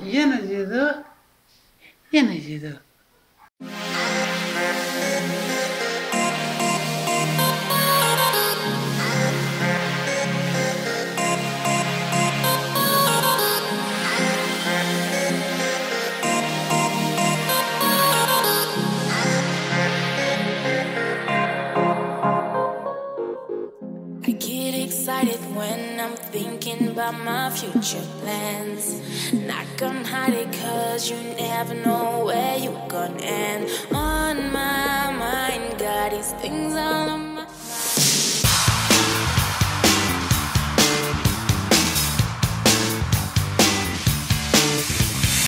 Yana I get excited when I'm thinking about my future plans. Not gonna hide it cause you never know where you're gonna end. On my mind, got these things all